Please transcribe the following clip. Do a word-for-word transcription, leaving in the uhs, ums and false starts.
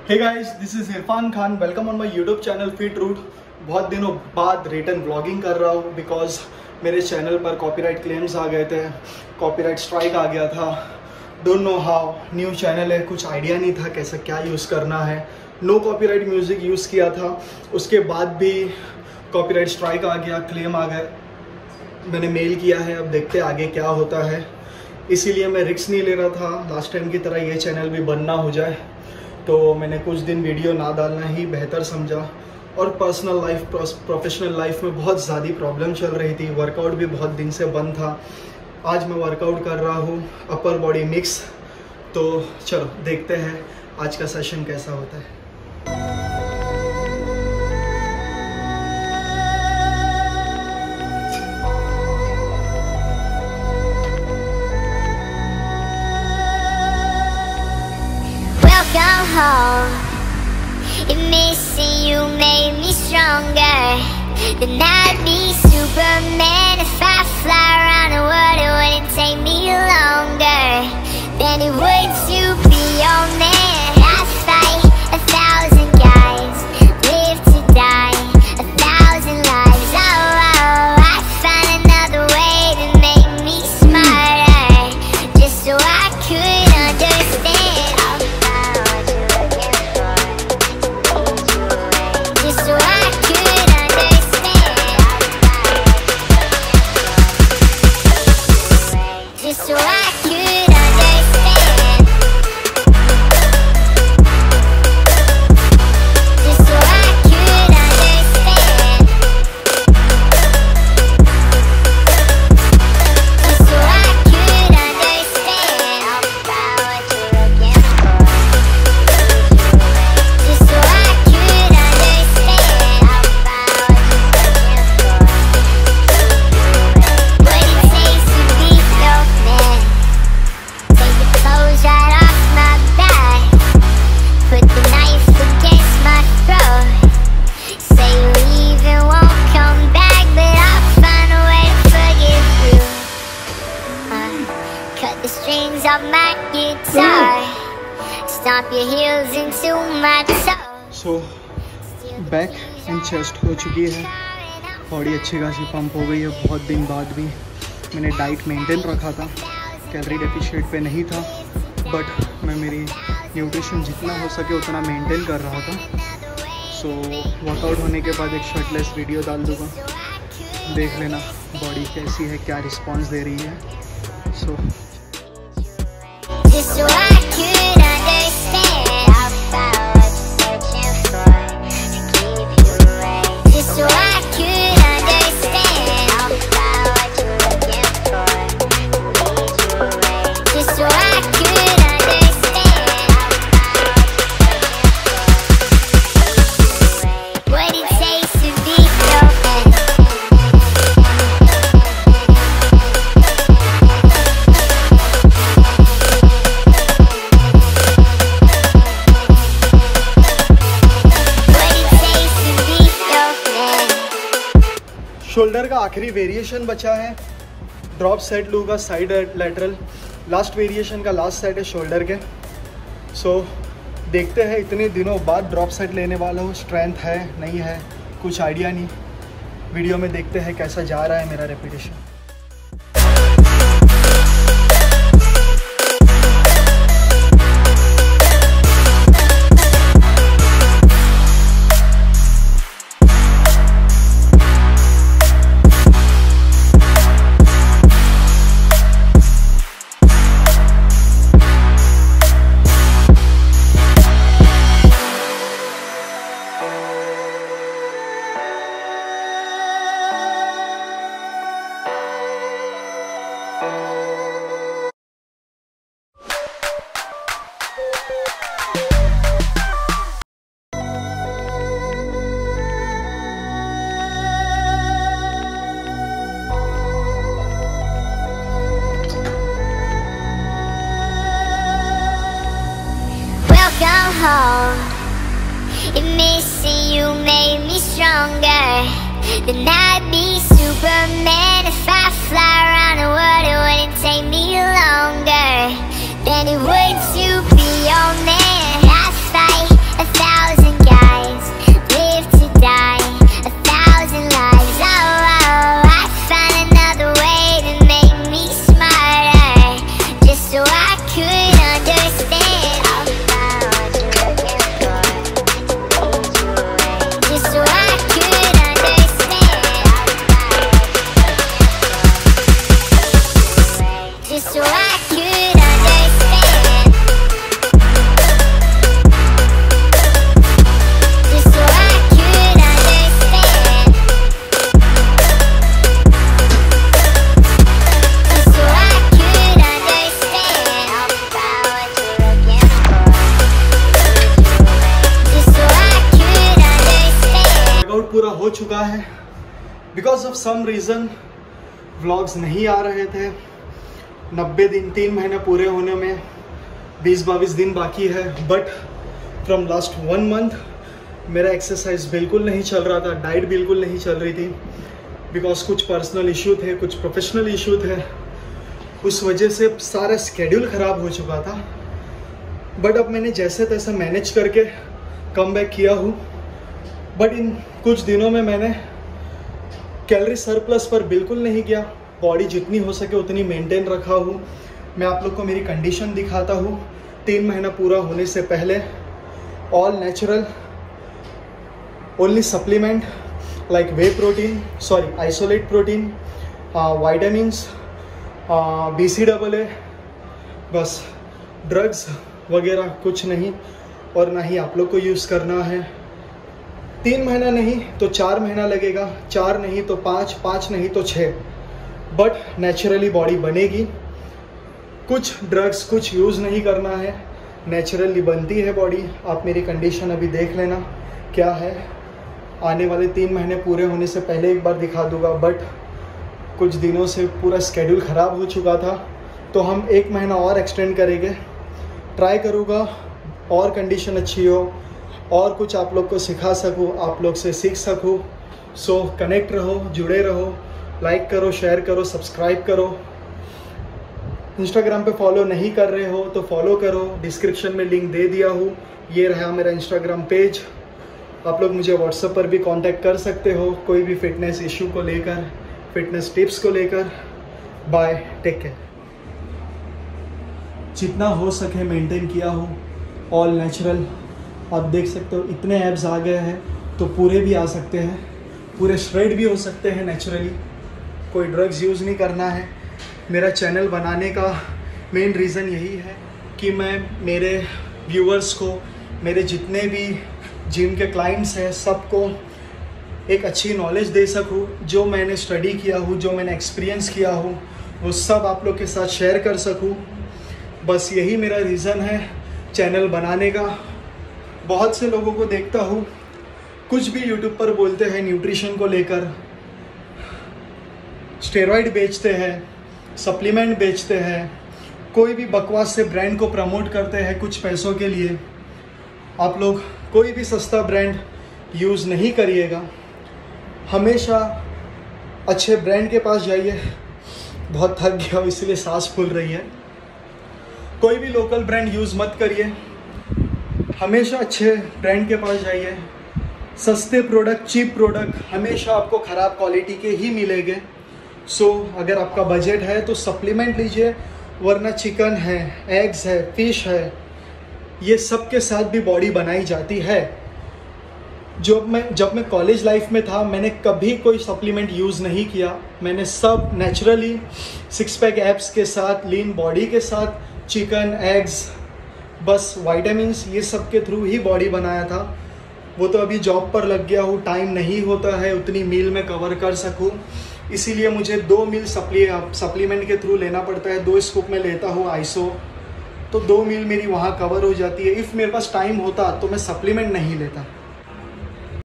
Hey guys, this is Irfan Khan. Welcome on my YouTube channel fit root. बहुत दिनों बाद return blogging कर रहा हूँ बिकॉज मेरे चैनल पर कॉपीराइट क्लेम्स आ गए थे, कॉपीराइट स्ट्राइक आ गया था। Don't know how, new channel है, कुछ आइडिया नहीं था कैसे क्या यूज़ करना है। नो कॉपीराइट म्यूज़िक यूज़ किया था, उसके बाद भी कॉपीराइट स्ट्राइक आ गया, क्लेम आ गए। मैंने मेल किया है, अब देखते हैं आगे क्या होता है। इसीलिए मैं रिस्क नहीं ले रहा था, लास्ट टाइम की तरह ये चैनल भी बंद ना हो जाए, तो मैंने कुछ दिन वीडियो ना डालना ही बेहतर समझा। और पर्सनल लाइफ, प्रोफेशनल लाइफ में बहुत ज़्यादा प्रॉब्लम चल रही थी। वर्कआउट भी बहुत दिन से बंद था। आज मैं वर्कआउट कर रहा हूँ, अपर बॉडी मिक्स। तो चलो देखते हैं आज का सेशन कैसा होता है। Welcome home. And missing you made me stronger. Then I'd be Superman if I fly around the world. It wouldn't take me longer than it would to be your man. I'd fight a thousand guys, live to die a thousand lives. Oh, oh, I'd find another way to make me smarter, just so I could understand. Stomp your heels into my toes. So back and chest हो चुकी है, body अच्छी खासी pump हो गई है। बहुत दिन बाद भी मैंने डाइट मेंटेन रखा था, कैलोरी डेफिशिएट पे नहीं था, बट मैं मेरी न्यूट्रिशन जितना हो सके उतना मेंटेन कर रहा था। सो वर्कआउट होने के बाद एक शर्टलेस वीडियो डाल दूँगा, देख लेना बॉडी कैसी है, क्या रिस्पॉन्स दे रही है। So Just so I could understand about what you're searching for to keep you away. Just so I could understand about what you're looking for to lead you away. Just so I could understand about what it takes to be your man. Shoulder का आखिरी variation बचा है, drop set लूँगा side lateral. Last variation का last set है shoulder के। So so, देखते हैं, इतने दिनों बाद ड्रॉप सेट लेने वाला हूँ। स्ट्रेंथ है नहीं है कुछ आइडिया नहीं, वीडियो में देखते हैं कैसा जा रहा है मेरा repetition. Welcome home. And missing you made me stronger. Then I'd be Superman if I fly around the world. It wouldn't take me longer than it would to be your man. I'd fight a हो चुका है। Because of some reason vlogs नहीं आ रहे थे। नब्बे दिन, तीन महीने पूरे होने में बीस बाईस दिन बाकी है। But from last one month मेरा एक्सरसाइज बिल्कुल नहीं चल रहा था, डाइट बिल्कुल नहीं चल रही थी। बिकॉज कुछ पर्सनल इशू थे, कुछ प्रोफेशनल इशू थे, उस वजह से सारा स्केड्यूल ख़राब हो चुका था। बट अब मैंने जैसे तैसे मैनेज करके कम बैक किया हूँ। बट इन कुछ दिनों में मैंने कैलोरी सरप्लस पर बिल्कुल नहीं किया, बॉडी जितनी हो सके उतनी मेंटेन रखा हूँ। मैं आप लोग को मेरी कंडीशन दिखाता हूँ तीन महीना पूरा होने से पहले। All natural, only supplement like whey protein, sorry isolate protein, vitamins, B C double A, बस ड्रग्स वगैरह कुछ नहीं। और ना ही आप लोग को यूज़ करना है। तीन महीना नहीं तो चार महीना लगेगा, चार नहीं तो पाँच, पाँच नहीं तो छः, बट नेचुरली बॉडी बनेगी। कुछ ड्रग्स कुछ यूज़ नहीं करना है, नेचुरली बनती है बॉडी। आप मेरी कंडीशन अभी देख लेना क्या है। आने वाले तीन महीने पूरे होने से पहले एक बार दिखा दूंगा। बट कुछ दिनों से पूरा स्केड्यूल ख़राब हो चुका था, तो हम एक महीना और एक्सटेंड करेंगे। ट्राई करूँगा और कंडीशन अच्छी हो और कुछ आप लोग को सिखा सकूँ, आप लोग से सीख सकूँ। सो कनेक्ट रहो, जुड़े रहो, लाइक करो, शेयर करो, सब्सक्राइब करो। इंस्टाग्राम पे फॉलो नहीं कर रहे हो तो फॉलो करो, डिस्क्रिप्शन में लिंक दे दिया हूँ। ये रहा मेरा इंस्टाग्राम पेज। आप लोग मुझे व्हाट्सएप पर भी कांटेक्ट कर सकते हो कोई भी फिटनेस इशू को लेकर, फिटनेस टिप्स को लेकर। Bye, take care. जितना हो सके मेंटेन किया हो, ऑल नेचुरल। आप देख सकते हो इतने एब्स आ गए हैं, तो पूरे भी आ सकते हैं, पूरे श्रेड भी हो सकते हैं नेचुरली। कोई ड्रग्स यूज़ नहीं करना है। मेरा चैनल बनाने का मेन रीज़न यही है कि मैं मेरे व्यूअर्स को, मेरे जितने भी जिम के क्लाइंट्स हैं, सबको एक अच्छी नॉलेज दे सकूँ। जो मैंने स्टडी किया हूँ, जो मैंने एक्सपीरियंस किया हूँ, वो सब आप लोग के साथ शेयर कर सकूँ। बस यही मेरा रीज़न है चैनल बनाने का। बहुत से लोगों को देखता हूँ कुछ भी यूट्यूब पर बोलते हैं न्यूट्रिशन को लेकर, स्टेरॉइड बेचते हैं, सप्लीमेंट बेचते हैं, कोई भी बकवास से ब्रांड को प्रमोट करते हैं कुछ पैसों के लिए। आप लोग कोई भी सस्ता ब्रांड यूज़ नहीं करिएगा, हमेशा अच्छे ब्रांड के पास जाइए। बहुत थक गया हूँ इसलिए सांस फूल रही है। कोई भी लोकल ब्रांड यूज़ मत करिए, हमेशा अच्छे ब्रांड के पास जाइए। सस्ते प्रोडक्ट, चीप प्रोडक्ट हमेशा आपको ख़राब क्वालिटी के ही मिलेंगे। सो so, अगर आपका बजट है तो सप्लीमेंट लीजिए, वरना चिकन है, एग्स है, फिश है, ये सब के साथ भी बॉडी बनाई जाती है। जब मैं जब मैं कॉलेज लाइफ में था, मैंने कभी कोई सप्लीमेंट यूज़ नहीं किया। मैंने सब नेचुरली सिक्स पैक एब्स के साथ, लीन बॉडी के साथ, चिकन, एग्स, बस वाइटामिन्स, ये सब के थ्रू ही बॉडी बनाया था। वो तो अभी जॉब पर लग गया हूँ, टाइम नहीं होता है उतनी मील में कवर कर सकूँ, इसीलिए मुझे दो मील सप्ली सप्लीमेंट के थ्रू लेना पड़ता है। दो स्कूप में लेता हूँ आइसो, तो दो मील मेरी वहाँ कवर हो जाती है। इफ़ मेरे पास टाइम होता तो मैं सप्लीमेंट नहीं लेता।